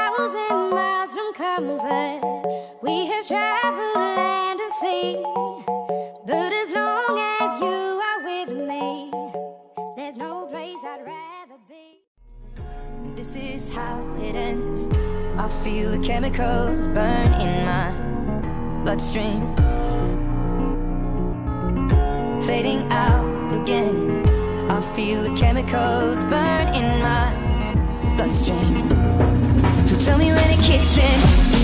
1,000 miles from comfort. We have traveled land and sea, but as long as you are with me, there's no place I'd rather be. This is how it ends. I feel the chemicals burn in my bloodstream, fading out again. I feel the chemicals burn in my bloodstream. So tell me when it kicks in.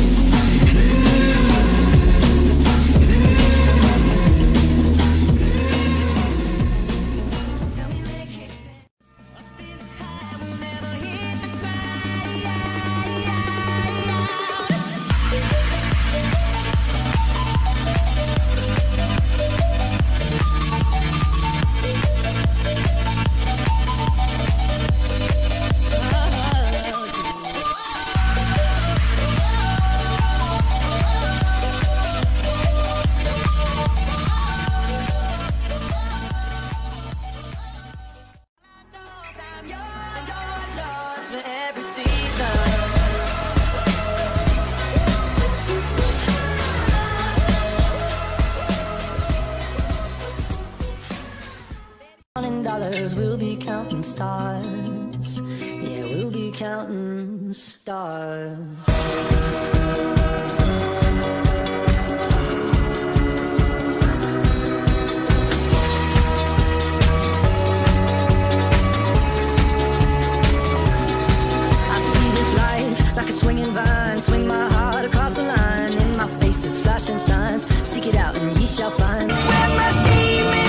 $1,000, we'll be counting stars. Yeah, we'll be counting stars. I see this life like a swinging vine, swing my heart across the line. In my face is flashing signs, seek it out and ye shall find. Where my demons